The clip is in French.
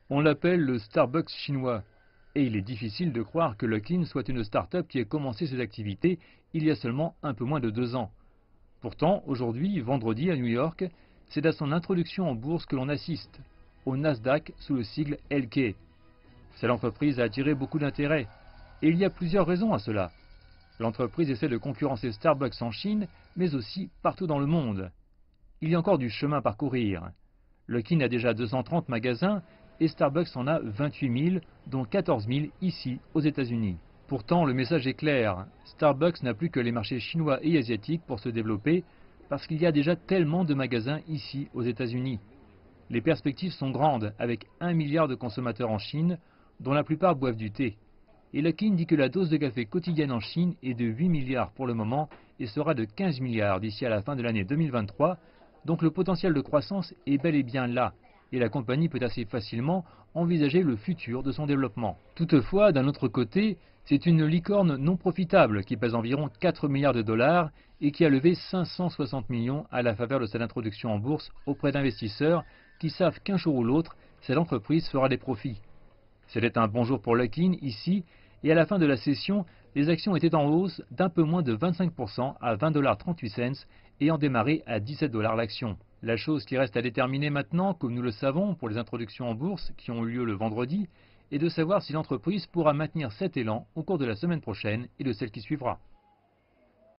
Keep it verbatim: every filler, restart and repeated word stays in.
On l'appelle le Starbucks chinois. Et il est difficile de croire que Luckin soit une start-up qui ait commencé ses activités il y a seulement un peu moins de deux ans. Pourtant, aujourd'hui, vendredi à New York, c'est à son introduction en bourse que l'on assiste, au Nasdaq sous le sigle L K. Cette entreprise a attiré beaucoup d'intérêt. Et il y a plusieurs raisons à cela. L'entreprise essaie de concurrencer Starbucks en Chine, mais aussi partout dans le monde. Il y a encore du chemin à parcourir. Luckin a déjà deux cent trente magasins et Starbucks en a vingt-huit mille, dont quatorze mille ici aux États-Unis. Pourtant, le message est clair. Starbucks n'a plus que les marchés chinois et asiatiques pour se développer parce qu'il y a déjà tellement de magasins ici aux États-Unis. Les perspectives sont grandes avec un milliard de consommateurs en Chine, dont la plupart boivent du thé. Et Luckin dit que la dose de café quotidienne en Chine est de huit milliards pour le moment et sera de quinze milliards d'ici à la fin de l'année deux mille vingt-trois, donc le potentiel de croissance est bel et bien là, et la compagnie peut assez facilement envisager le futur de son développement. Toutefois, d'un autre côté, c'est une licorne non profitable qui pèse environ quatre milliards de dollars et qui a levé cinq cent soixante millions à la faveur de cette introduction en bourse auprès d'investisseurs qui savent qu'un jour ou l'autre, cette entreprise fera des profits. C'était un bon jour pour Luckin ici, et à la fin de la session, les actions étaient en hausse d'un peu moins de vingt-cinq pour cent à vingt dollars trente-huit cents, ayant démarré à dix-sept dollars l'action. La chose qui reste à déterminer maintenant, comme nous le savons pour les introductions en bourse qui ont eu lieu le vendredi, est de savoir si l'entreprise pourra maintenir cet élan au cours de la semaine prochaine et de celle qui suivra.